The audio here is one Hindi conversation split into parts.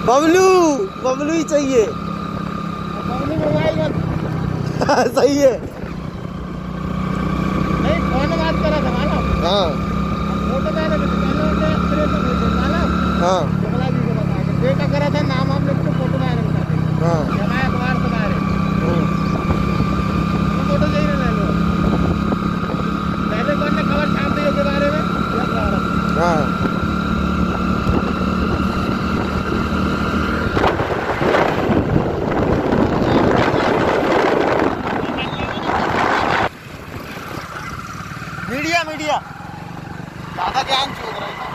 बबलू बबलू ही चाहिए। बबलू मोबाइल मत सही है। नहीं फोन में बात करा था मालूम। हाँ फोटो मैंने हाँ बेटा करा था नाम आप लोग को फोटो मैंने बता दी। हाँ मैं अखबार से मारे फोटो चाहिए ले लो। पहले कौन ने खबर छाप दी उसके बारे में। हाँ मीडिया मीडिया ज्यादा ज्ञान चूक रहा है।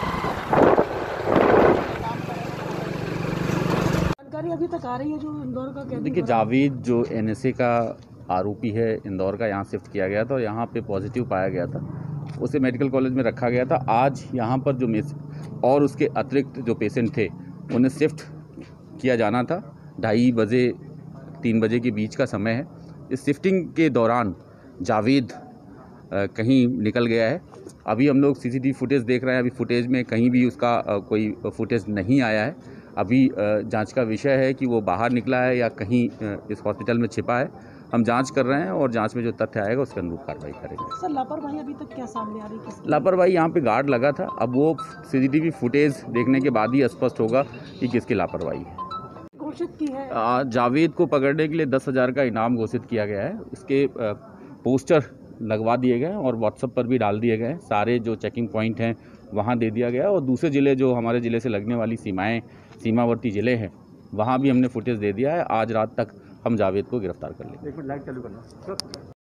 जानकारी अभी तक आ रही है जो इंदौर का क्या? देखिए, जावेद जो एनएसए का आरोपी है इंदौर का, यहाँ शिफ्ट किया गया था और यहाँ पे पॉजिटिव पाया गया था। उसे मेडिकल कॉलेज में रखा गया था। आज यहाँ पर जो और उसके अतिरिक्त जो पेशेंट थे उन्हें शिफ्ट किया जाना था। 2:30 बजे 3 बजे के बीच का समय है। इस शिफ्टिंग के दौरान जावेद कहीं निकल गया है। अभी हम लोग सीसीटीवी फुटेज देख रहे हैं। अभी फुटेज में कहीं भी उसका कोई फुटेज नहीं आया है। अभी जांच का विषय है कि वो बाहर निकला है या कहीं इस हॉस्पिटल में छिपा है। हम जांच कर रहे हैं और जांच में जो तथ्य आएगा उसके अनुरूप कार्रवाई करेंगे। सर लापरवाही अभी तक क्या सामने आ रही है? लापरवाही यहाँ पे गार्ड लगा था। अब वो सीसीटीवी फुटेज देखने के बाद ही स्पष्ट होगा कि किसकी लापरवाही है। घोषित की है जावेद को पकड़ने के लिए 10,000 का इनाम घोषित किया गया है। इसके पोस्टर लगवा दिए गए हैं और व्हाट्सएप पर भी डाल दिए गए हैं। सारे जो चेकिंग पॉइंट हैं वहाँ दे दिया गया और दूसरे ज़िले जो हमारे ज़िले से लगने वाली सीमावर्ती ज़िले हैं वहाँ भी हमने फुटेज दे दिया है। आज रात तक हम जावेद को गिरफ्तार कर लेंगे। 1 मिनट लाइट चालू करना।